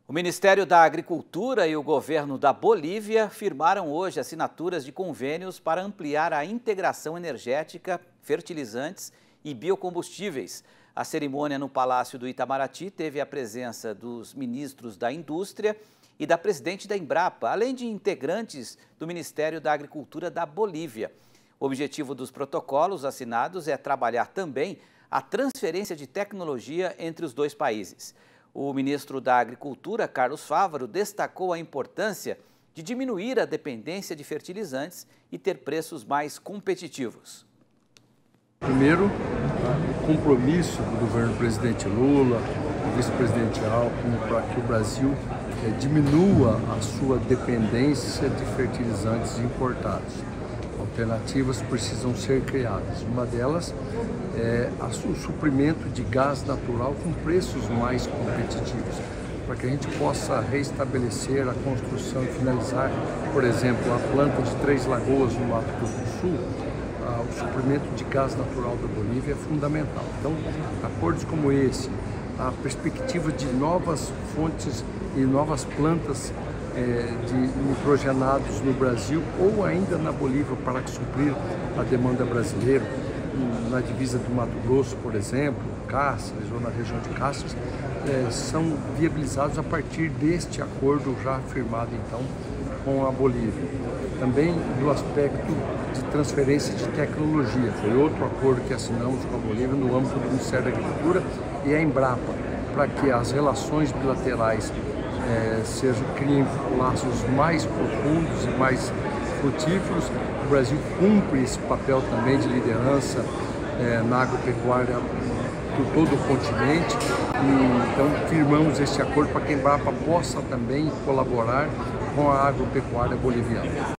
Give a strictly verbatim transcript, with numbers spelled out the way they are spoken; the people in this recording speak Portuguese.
O Ministério da Agricultura e o governo da Bolívia firmaram hoje assinaturas de convênios para ampliar a integração energética, fertilizantes e biocombustíveis. A cerimônia no Palácio do Itamaraty teve a presença dos ministros da Indústria e da presidente da Embrapa, além de integrantes do Ministério da Agricultura da Bolívia. O objetivo dos protocolos assinados é trabalhar também a transferência de tecnologia entre os dois países. O ministro da Agricultura, Carlos Fávaro, destacou a importância de diminuir a dependência de fertilizantes e ter preços mais competitivos. Primeiro, o compromisso do governo do presidente Lula, do vice-presidente Alckmin, para que o Brasil é, diminua a sua dependência de fertilizantes importados. Alternativas precisam ser criadas. Uma delas é o suprimento de gás natural com preços mais competitivos, para que a gente possa restabelecer a construção e finalizar, por exemplo, a planta de Três Lagoas no Mato Grosso do Sul. O suprimento de gás natural da Bolívia é fundamental. Então, acordos como esse, a perspectiva de novas fontes e novas plantas é, de nitrogenados no Brasil ou ainda na Bolívia para suprir a demanda brasileira, na divisa do Mato Grosso, por exemplo, Cáceres ou na região de Cáceres, é, são viabilizados a partir deste acordo já firmado então com a Bolívia. Também do aspecto de transferência de tecnologia, foi outro acordo que assinamos com a Bolívia no âmbito do Ministério da Agricultura e a Embrapa, para que as relações bilaterais é, sejam, criem laços mais profundos e mais frutíferos. O Brasil cumpre esse papel também de liderança é, na agropecuária por todo o continente e então firmamos este acordo para que a Embrapa possa também colaborar com a agropecuária boliviana.